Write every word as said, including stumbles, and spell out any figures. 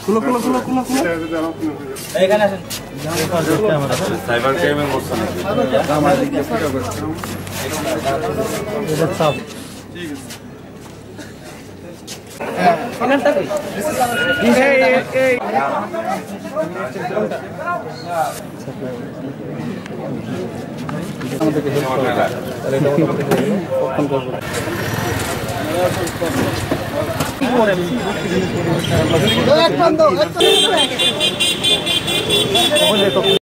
খুলো খুলো খুলো খুলো খুলো এইখানে আসেন সাইবার ক্রাইমের মোড় নাকি আমার দিকে ফটো করছি এটা সব ঠিক আছে এনারটা কই এই এই আমাদেরকে হেল্প করবে তাহলে এটা আমাদেরকে ফোন করব কি করে এক বন্ধ এক